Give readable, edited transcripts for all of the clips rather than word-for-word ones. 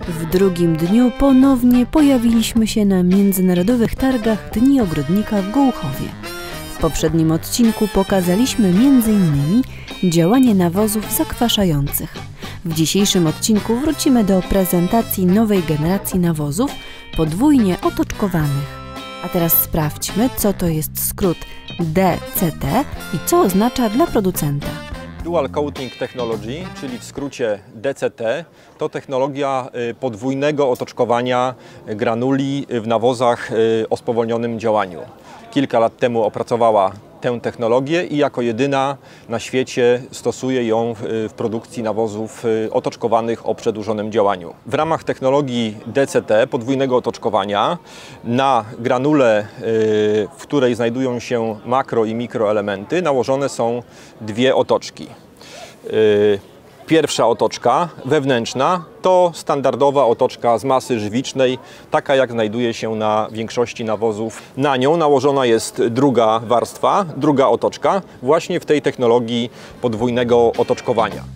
W drugim dniu ponownie pojawiliśmy się na Międzynarodowych Targach Dni Ogrodnika w Gołuchowie. W poprzednim odcinku pokazaliśmy m.in. działanie nawozów zakwaszających. W dzisiejszym odcinku wrócimy do prezentacji nowej generacji nawozów podwójnie otoczkowanych. A teraz sprawdźmy, co to jest skrót DCT i co oznacza dla producenta. Dual Coating Technology, czyli w skrócie DCT, to technologia podwójnego otoczkowania granuli w nawozach o spowolnionym działaniu. Kilka lat temu opracowała tę technologię i jako jedyna na świecie stosuje ją w produkcji nawozów otoczkowanych o przedłużonym działaniu. W ramach technologii DCT, podwójnego otoczkowania, na granulę, w której znajdują się makro i mikroelementy, nałożone są dwie otoczki. Pierwsza otoczka, wewnętrzna, to standardowa otoczka z masy żywicznej, taka jak znajduje się na większości nawozów. Na nią nałożona jest druga warstwa, druga otoczka, właśnie w tej technologii podwójnego otoczkowania.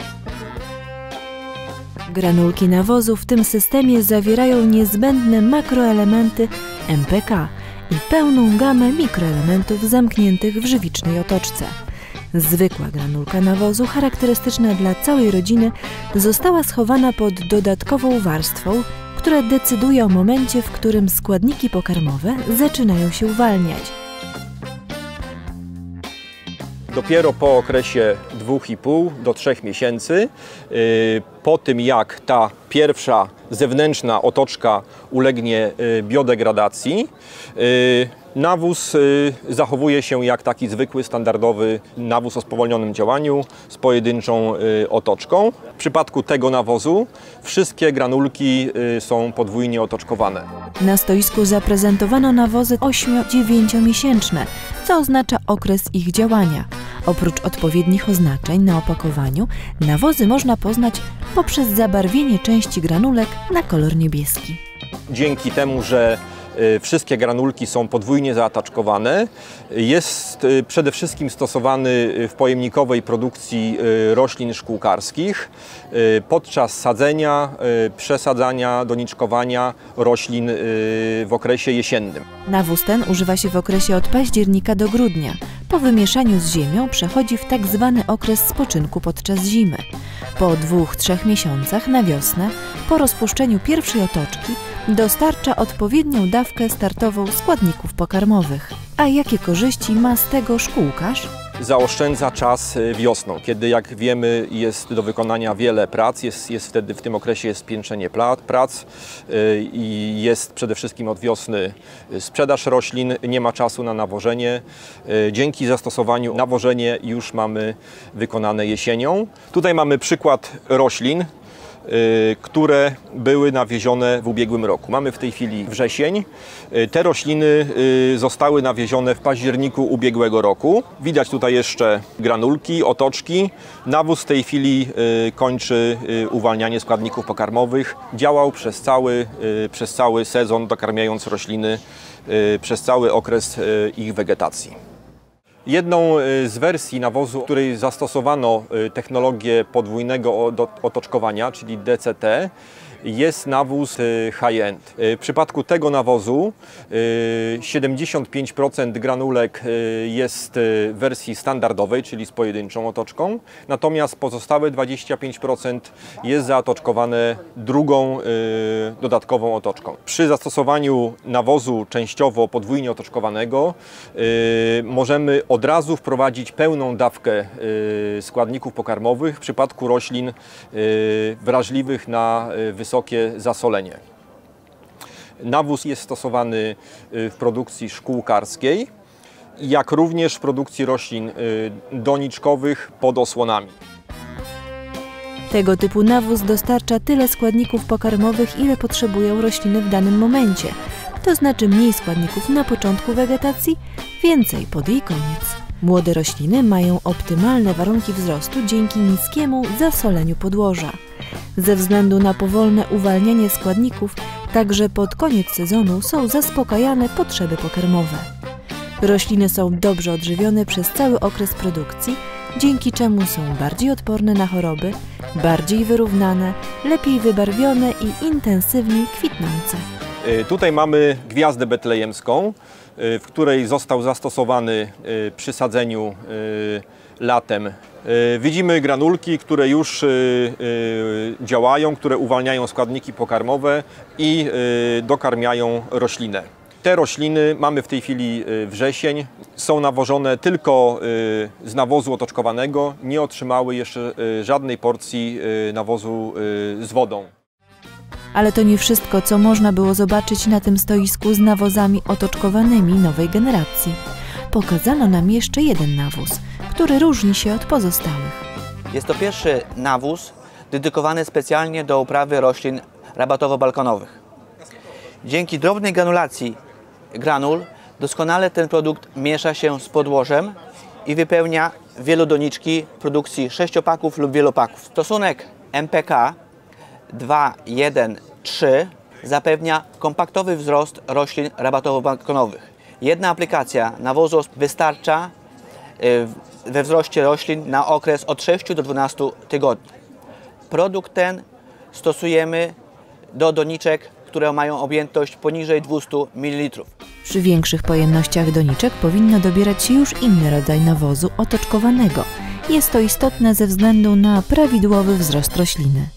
Granulki nawozu w tym systemie zawierają niezbędne makroelementy MPK i pełną gamę mikroelementów zamkniętych w żywicznej otoczce. Zwykła granulka nawozu, charakterystyczna dla całej rodziny, została schowana pod dodatkową warstwą, która decyduje o momencie, w którym składniki pokarmowe zaczynają się uwalniać. Dopiero po okresie 2,5 do 3 miesięcy, po tym jak ta pierwsza zewnętrzna otoczka ulegnie biodegradacji, nawóz zachowuje się jak taki zwykły, standardowy nawóz o spowolnionym działaniu z pojedynczą otoczką. W przypadku tego nawozu wszystkie granulki są podwójnie otoczkowane. Na stoisku zaprezentowano nawozy 8–9 miesięczne, co oznacza okres ich działania. Oprócz odpowiednich oznaczeń na opakowaniu, nawozy można poznać poprzez zabarwienie części granulek na kolor niebieski. Dzięki temu, że wszystkie granulki są podwójnie zaataczkowane, jest przede wszystkim stosowany w pojemnikowej produkcji roślin szkółkarskich podczas sadzenia, przesadzania, doniczkowania roślin w okresie jesiennym. Nawóz ten używa się w okresie od października do grudnia. Po wymieszaniu z ziemią przechodzi w tak zwany okres spoczynku podczas zimy. Po 2–3 miesiącach na wiosnę, po rozpuszczeniu pierwszej otoczki, dostarcza odpowiednią dawkę startową składników pokarmowych. A jakie korzyści ma z tego szkółkarz? Zaoszczędza czas wiosną, kiedy, jak wiemy, jest do wykonania wiele prac, jest wtedy w tym okresie jest piętrzenie prac i jest przede wszystkim od wiosny sprzedaż roślin, nie ma czasu na nawożenie. Dzięki zastosowaniu nawożenie już mamy wykonane jesienią. Tutaj mamy przykład roślin, które były nawiezione w ubiegłym roku. Mamy w tej chwili wrzesień. Te rośliny zostały nawiezione w październiku ubiegłego roku. Widać tutaj jeszcze granulki, otoczki. Nawóz w tej chwili kończy uwalnianie składników pokarmowych. Działał przez cały sezon, dokarmiając rośliny przez cały okres ich wegetacji. Jedną z wersji nawozu, w której zastosowano technologię podwójnego otoczkowania, czyli DCT, jest nawóz high-end. W przypadku tego nawozu 75% granulek jest w wersji standardowej, czyli z pojedynczą otoczką, natomiast pozostałe 25% jest zaotoczkowane drugą dodatkową otoczką. Przy zastosowaniu nawozu częściowo podwójnie otoczkowanego możemy od razu wprowadzić pełną dawkę składników pokarmowych w przypadku roślin wrażliwych na wysokie zasolenie. Nawóz jest stosowany w produkcji szkółkarskiej, jak również w produkcji roślin doniczkowych pod osłonami. Tego typu nawóz dostarcza tyle składników pokarmowych, ile potrzebują rośliny w danym momencie. To znaczy mniej składników na początku wegetacji, więcej pod jej koniec. Młode rośliny mają optymalne warunki wzrostu dzięki niskiemu zasoleniu podłoża. Ze względu na powolne uwalnianie składników, także pod koniec sezonu są zaspokajane potrzeby pokarmowe. Rośliny są dobrze odżywione przez cały okres produkcji, dzięki czemu są bardziej odporne na choroby, bardziej wyrównane, lepiej wybarwione i intensywniej kwitnące. Tutaj mamy gwiazdę betlejemską, w której został zastosowany przy sadzeniu latem. Widzimy granulki, które już działają, które uwalniają składniki pokarmowe i dokarmiają roślinę. Te rośliny, mamy w tej chwili wrzesień, są nawożone tylko z nawozu otoczkowanego, nie otrzymały jeszcze żadnej porcji nawozu z wodą. Ale to nie wszystko, co można było zobaczyć na tym stoisku z nawozami otoczkowanymi nowej generacji. Pokazano nam jeszcze jeden nawóz, który różni się od pozostałych. Jest to pierwszy nawóz dedykowany specjalnie do uprawy roślin rabatowo-balkonowych. Dzięki drobnej granulacji granul doskonale ten produkt miesza się z podłożem i wypełnia wielodoniczki produkcji 6-paków lub wielopaków. Stosunek MPK 2:1:3 zapewnia kompaktowy wzrost roślin rabatowo-balkonowych. Jedna aplikacja nawozu wystarcza we wzroście roślin na okres od 6 do 12 tygodni. Produkt ten stosujemy do doniczek, które mają objętość poniżej 200 ml. Przy większych pojemnościach doniczek powinno dobierać się już inny rodzaj nawozu otoczkowanego. Jest to istotne ze względu na prawidłowy wzrost rośliny.